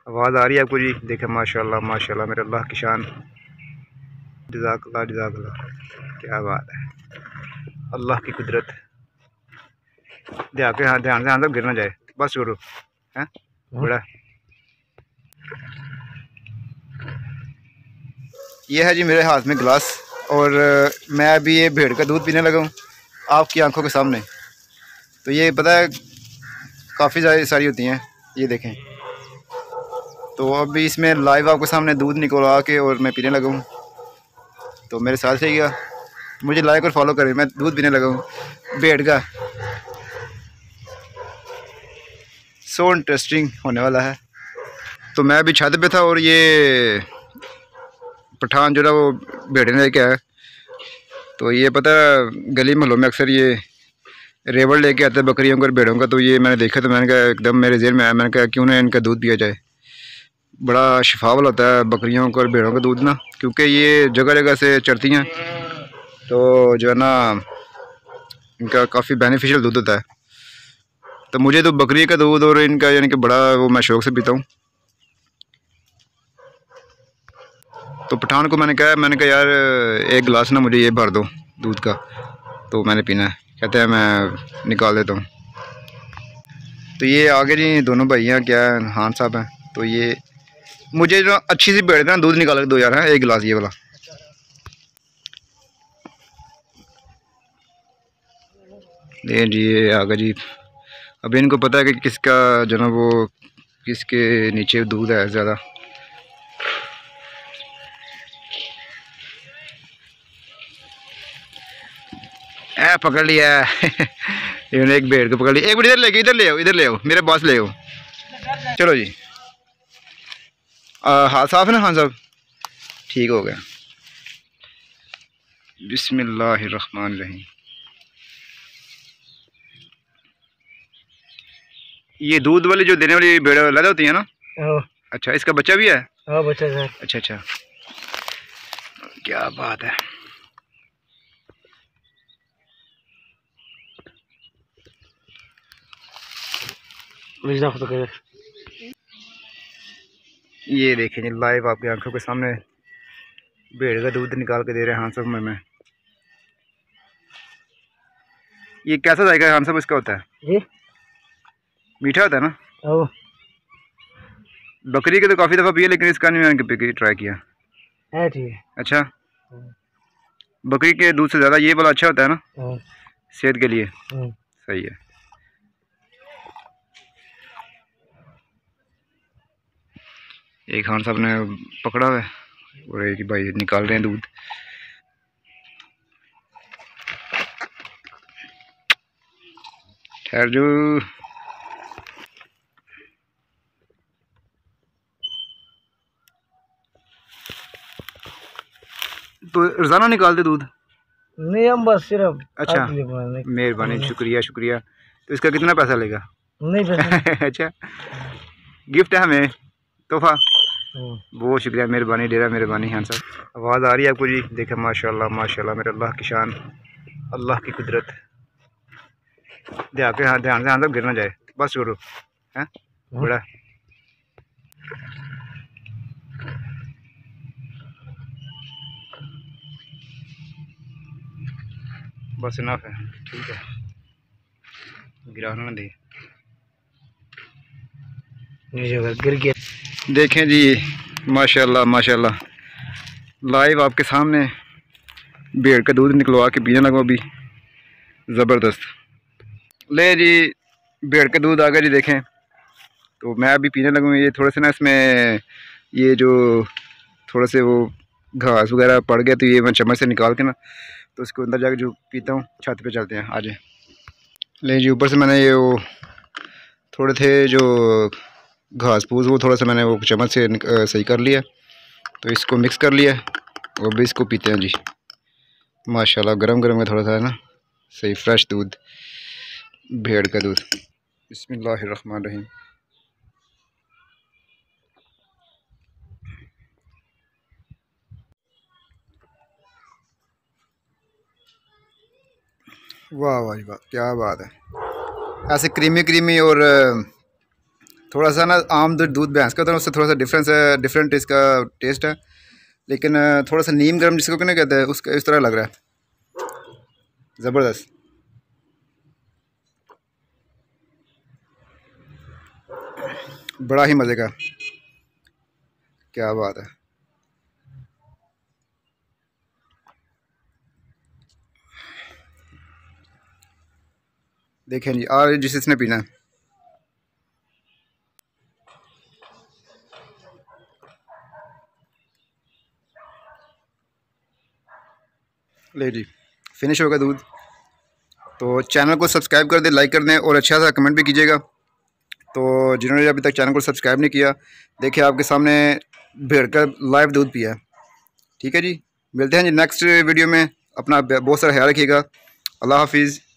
आवाज़ आ रही है आपको जी? देखें माशाल्लाह माशाल्लाह, मेरे अल्लाह की शान। जज़ाकल्लाह जज़ाकल्लाह, क्या बात है, अल्लाह की कुदरत। ध्यान ध्यान से गिर ना जाए, बस करो हैं बड़ा। ये है जी मेरे हाथ में गिलास, और मैं अभी ये भेड़ का दूध पीने लगा हूँ आपकी आंखों के सामने। तो ये पता है काफ़ी सारी होती हैं, ये देखें। तो अभी इसमें लाइव आपके सामने दूध निकलवा के और मैं पीने लगा हूँ। तो मेरे साथ रहिएगा, मुझे लाइक और फॉलो करें। मैं दूध पीने लगा हूँ भेड़ का, सो इंटरेस्टिंग होने वाला है। तो मैं अभी छत पे था और ये पठान जो ना वो भेड़े लेके आया। तो ये पता गली महलों में अक्सर ये रेवड़ लेके आते हैं बकरियों को और भेड़ों का। तो ये मैंने देखा तो मैंने कहा, एकदम मेरे ज़हन में आया, मैंने कहा क्यों ना इनका दूध पिया जाए। बड़ा शिफावल होता है बकरियों को और भेड़ों का दूध ना, क्योंकि ये जगह जगह से चरती हैं। तो जो है ना इनका काफ़ी बेनिफिशियल दूध होता है। तो मुझे तो बकरी का दूध और इनका यानी कि बड़ा वो मैं शौक़ से पीता हूँ। तो पठान को मैंने कहा यार एक गिलास ना मुझे ये भर दो दूध का, तो मैंने पीना है। कहते हैं मैं निकाल देता हूँ। तो ये आगे जी दोनों भाई हैं, क्या हान साहब हैं। तो ये मुझे जो अच्छी सी भेड़ ना दूध निकाल के दो यार, है एक गिलास ये वाला। ये जी ये आगे जी, अब इनको पता है कि किसका जो ना वो किसके नीचे दूध है ज़्यादा। पकड़ लिया इन्होंने एक भेड़ को पकड़ लिया। एक मिनट इधर ले आओ मेरे पास ले आओ। चलो जी, हाथ साफ है ना? हाँ साहब ठीक हो गया। बिस्मिल्लाहिर्रहमानिर्रहीम। ये दूध वाली जो देने वाली भेड़ लदा होती है ना? अच्छा, इसका बच्चा भी है? बच्चा है। अच्छा अच्छा, क्या बात है। ये देखें जी लाइव आपकी आंखों के सामने भेड़ का दूध निकाल के दे रहे हैं हाँ साहब में। ये कैसा जाएगा हाँ साहब इसका होता है? जी मीठा होता है ना? बकरी के तो काफ़ी दफ़ा पिए, लेकिन इसका नहीं मैंने ट्राई किया है। ठीक है। अच्छा, बकरी के दूध से ज़्यादा ये वाला अच्छा होता है ना सेहत के लिए? सही है। एक खान साहब ने पकड़ा हुआ है और एक भाई निकाल रहे हैं दूध। ठहर जो, तो रोज़ाना निकालते दूध? नहीं, हम बस सिर्फ। अच्छा, मेहरबानी, शुक्रिया शुक्रिया। तो इसका कितना पैसा लेगा? नहीं पैसा अच्छा, गिफ्ट है हमें, तोहफा। बहुत शुक्रिया, मेहरबानी, डेरा मेहरबानी। हाँ साहब आवाज़ आ रही है आपको जी? देखें माशाल्लाह माशाल्लाह, मेरे अल्लाह की शान, अल्लाह की कुदरत। ध्यान से गिर ना जाए, बस करो हैं बड़ा। बस इनफ है, ठीक है, गिराना ना दे। गिर गया। देखें जी माशाल्लाह माशाल्लाह, लाइव आपके सामने भेड़ का दूध निकलवा के पीने लगा अभी, ज़बरदस्त। ले जी भेड़ का दूध आ गया जी देखें। तो मैं अभी पीने लगूँ। ये थोड़े से ना इसमें ये जो थोड़े से वो घास वगैरह पड़ गया, तो ये मैं चम्मच से निकाल के ना तो उसको अंदर जाकर जो पीता हूँ। छत पे चलते हैं आज। ले जी ऊपर से मैंने ये वो थोड़े थे जो घास फूस, वो थोड़ा सा मैंने वो चम्मच से सही कर लिया। तो इसको मिक्स कर लिया और भी इसको पीते हैं जी। माशाल्लाह गरम गरम में थोड़ा सा है ना सही फ्रेश दूध, भेड़ का दूध। बिस्मिल्लाहिर्रहमानिर्रहीम। वाह वाह वाह, क्या बात है। ऐसे क्रीमी क्रीमी और थोड़ा सा ना आम दूध भैंस का होता है उससे थोड़ा सा डिफरेंट इसका टेस्ट है, लेकिन थोड़ा सा नीम गर्म जिसको क्या कहते हैं उसका इस तरह लग रहा है, ज़बरदस्त। बड़ा ही मज़े का, क्या बात है। देखें जी, और जिसने पीना है ले जी, फिनिश होगा दूध। तो चैनल को सब्सक्राइब कर दें, लाइक कर दें और अच्छा सा कमेंट भी कीजिएगा। तो जिन्होंने अभी तक चैनल को सब्सक्राइब नहीं किया, देखिए आपके सामने भेड़ का लाइव दूध पिया है। ठीक है जी, मिलते हैं जी नेक्स्ट वीडियो में। अपना बहुत सारा ख्याल रखिएगा। अल्लाह हाफिज़।